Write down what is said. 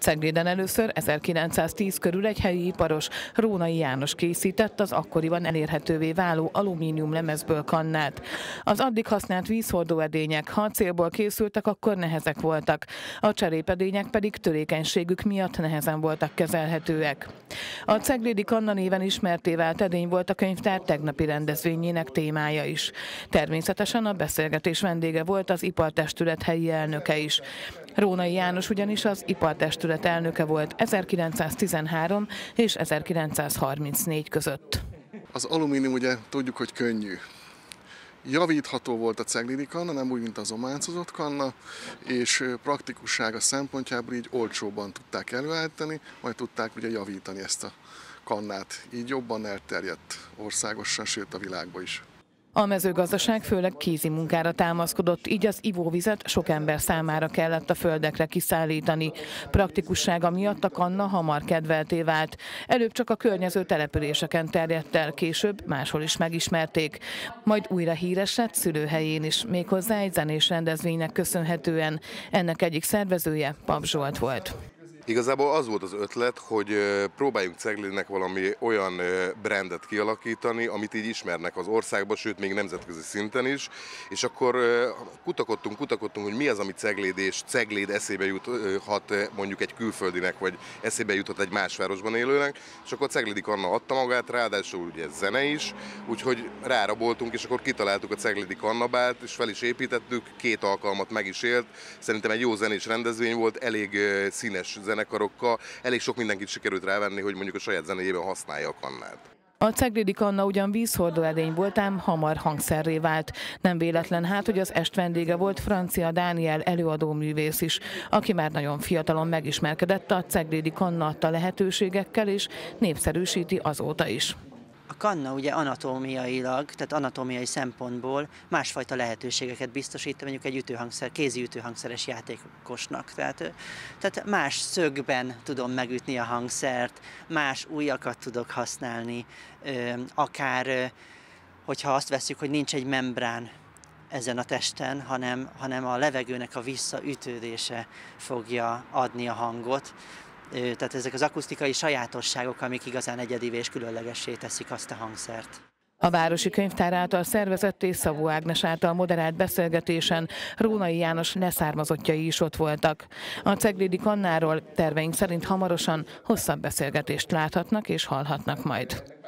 Cegléden először 1910 körül egy helyi iparos, Rónai János készített az akkoriban elérhetővé váló alumínium lemezből kannát. Az addig használt vízhordóedények, ha acélból készültek, akkor nehezek voltak, a cserépedények pedig törékenységük miatt nehezen voltak kezelhetőek. A ceglédi kanna néven ismertté vált edény volt a könyvtár tegnapi rendezvényének témája is. Természetesen a beszélgetés vendége volt az ipartestület helyi elnöke is. Rónai János ugyanis az ipartestület elnöke volt 1913 és 1934 között. Az alumínium ugye tudjuk, hogy könnyű. Javítható volt a ceglédi kanna, nem úgy, mint az ománcozott kanna, és praktikussága szempontjából így olcsóbban tudták előállítani, majd tudták ugye javítani ezt a kannát. Így jobban elterjedt országosan, sőt a világban is. A mezőgazdaság főleg kézi munkára támaszkodott, így az ivóvizet sok ember számára kellett a földekre kiszállítani. Praktikussága miatt a kanna hamar kedvelté vált. Előbb csak a környező településeken terjedt el, később máshol is megismerték. Majd újra híres lett szülőhelyén is, méghozzá egy zenés rendezvénynek köszönhetően. Ennek egyik szervezője Pap Zsolt volt. Igazából az volt az ötlet, hogy próbáljunk Ceglédnek valami olyan brandet kialakítani, amit így ismernek az országban, sőt még nemzetközi szinten is, és akkor kutakodtunk, hogy mi az, ami Cegléd, és Cegléd eszébe juthat mondjuk egy külföldinek, vagy eszébe juthat egy más városban élőnek, és akkor Ceglédi kanna adta magát, ráadásul ugye zene is, úgyhogy ráraboltunk, és akkor kitaláltuk a Ceglédi kannabált, és fel is építettük, 2 alkalmat meg is élt, szerintem egy jó zenés rendezvény volt, elég színes zenekarokkal, elég sok mindenkit sikerült rávenni, hogy mondjuk a saját zenéjében használja a kannát. A ceglédi kanna ugyan vízhordó edény volt, ám hamar hangszerré vált. Nem véletlen hát, hogy az est vendége volt Francia Dániel előadóművész is, aki már nagyon fiatalon megismerkedett a ceglédi kanna adta lehetőségekkel, és népszerűsíti azóta is. A kanna ugye anatómiailag, tehát anatómiai szempontból másfajta lehetőségeket biztosít, mondjuk egy kézi ütőhangszeres játékosnak. Tehát más szögben tudom megütni a hangszert, más ujjakat tudok használni, akár hogyha azt vesszük, hogy nincs egy membrán ezen a testen, hanem a levegőnek a visszaütődése fogja adni a hangot. Tehát ezek az akusztikai sajátosságok, amik igazán egyedivé és különlegessé teszik azt a hangszert. A Városi Könyvtár által szervezett és Szabó Ágnes által moderált beszélgetésen Rónai János leszármazottjai is ott voltak. A ceglédi kannáról terveink szerint hamarosan hosszabb beszélgetést láthatnak és hallhatnak majd.